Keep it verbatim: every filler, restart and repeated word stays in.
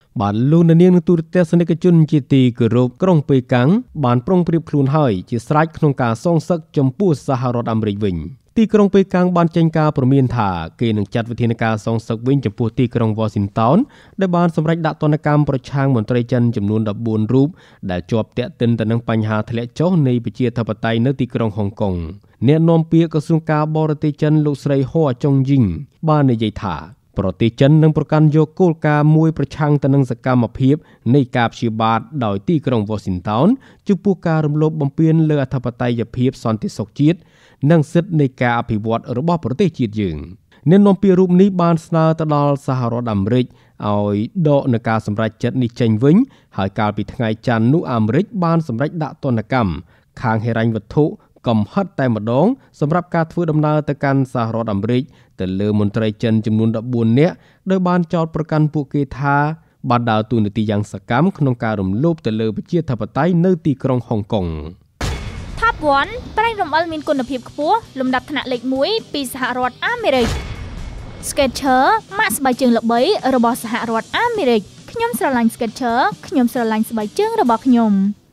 បានលោកនាងនឹងទូរទស្សនិកជនជាទីគោរពក្រុងប៉េកាំងបានប្រុងប្រៀបខ្លួនហើយជាស្រេចក្នុងការសងសឹកចំពោះសហរដ្ឋអាមេរិកវិញទីក្រុងប៉េកាំងបានចេញការព្រមានថាគេនឹងចាត់វិធានការសងសឹកវិញចំពោះទីក្រុង Washington ដែលបានសម្រេចដាក់ទណ្ឌកម្មប្រឆាំងមន្ត្រីចិនចំនួនដប់បួនរូបដែលជាប់ទាក់ទិនទៅនឹងបញ្ហាធ្លាក់ចុះនៃប្រជាធិបតេយ្យនៅទីក្រុងហុងកុងអ្នកនាំពាក្យក្រសួងការបរទេសចិនលោកស្រីហួរចុងយីងបាននិយាយថាប្រទេសចិននឹងប្រកាន់យកគោលការណ៍មួយប្រឆាំងទៅនឹងសកម្មភាពនៃការព្យាបាទដោយទីក្រុង Washington ចំពោះការរំលោភបំពានលើអធិបតេយ្យភាពសន្តិសុខជាតិនិងសិទ្ធិនៃការអភិវឌ្ឍរបស់ប្រទេសជាតិយើងអ្នកនាំពាក្យរូបនេះបានស្នើទៅដល់សហរដ្ឋអាមេរិកឲ្យដកនឹងការសម្រេចចិត្តនេះចេញវិញហើយកាលពីថ្ងៃច័ន្ទនោះអាមេរិកបានសម្រេចដាក់ទណ្ឌកម្មខាងហិរញ្ញវត្ថុកំហិតតែម្ដងសម្រាប់ការធ្វើដំណើរទៅកាន់សហរដ្ឋអាមេរិកទៅលើមន្ត្រីចិនចំនួនដប់បួននាក់ដោយបានចោទប្រកាន់ពួកគេថាបានដើរតួនាទីយ៉ាងសកម្មក្នុងការរំលោភទៅលើប្រជាធិបតេយ្យនៅទីក្រុងហុងកុង Top 1 ប្រេងរំអិលមានគុណភាពខ្ពស់លំដាប់ថ្នាក់លេខមួយពីសហរដ្ឋអាមេរិក Skechers ម៉ាកស្បែកជើងល្បីរបស់សហរដ្ឋអាមេរិកខ្ញុំស្រឡាញ់ Skechers ខ្ញុំស្រឡាញ់ស្បែកជើងរបស់ខ្ញុំ